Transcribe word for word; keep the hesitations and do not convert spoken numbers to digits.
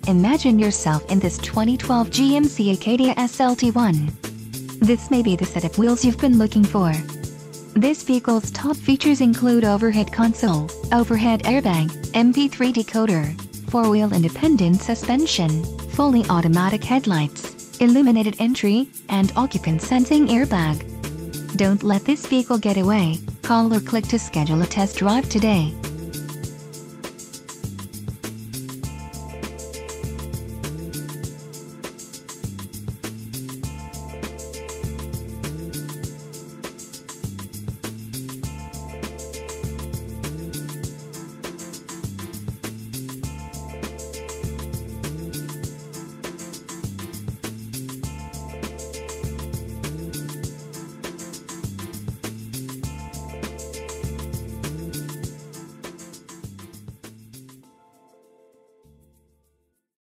Imagine yourself in this twenty twelve G M C Acadia S L T one. This may be the set of wheels you've been looking for. This vehicle's top features include overhead console, overhead airbag, M P three decoder, four-wheel independent suspension, fully automatic headlights, illuminated entry, and occupant sensing airbag. Don't let this vehicle get away. Call or click to schedule a test drive today.